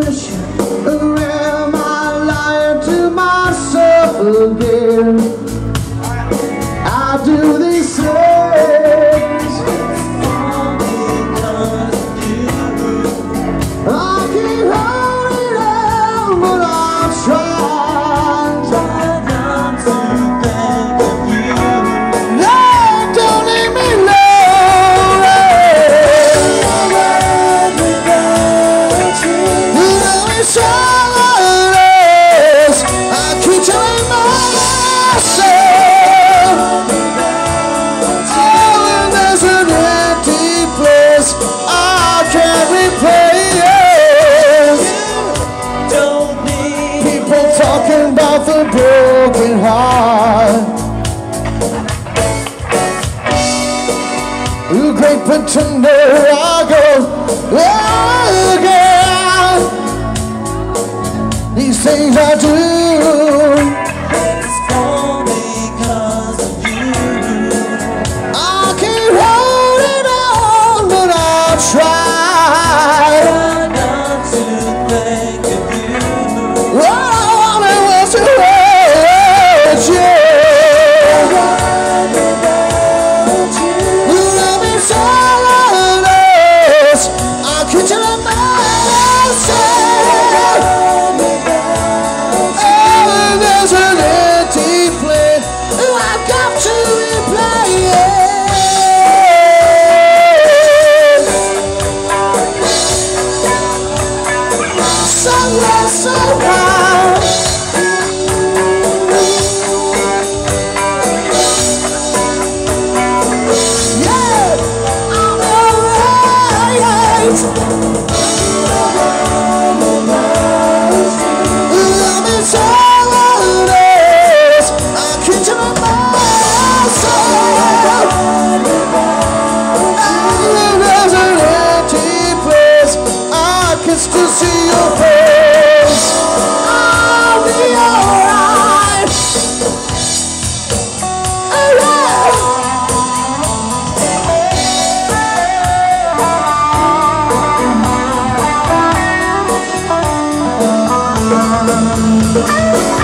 Am I lying to myself again? I do these things I keep holding on, but I'm trying not to think of you. Lord, don't leave me lonely. Let me silence. I keep telling myself, oh, there's an empty place I can't replace. People talking about the broken heart, you great pretender. I go, oh, girl, these things I do, it's all because of you. I keep holding on, but I'll try not to think of you. All I want to hurt you. Let me silence. I keep telling myself, oh, there's an empty place I've got to replace. Somewhere, somehow, yeah, I'm alright. Let me silence. I keep telling myself, oh, there's an empty place I can still see your face. I'll be alright. Oh, yeah.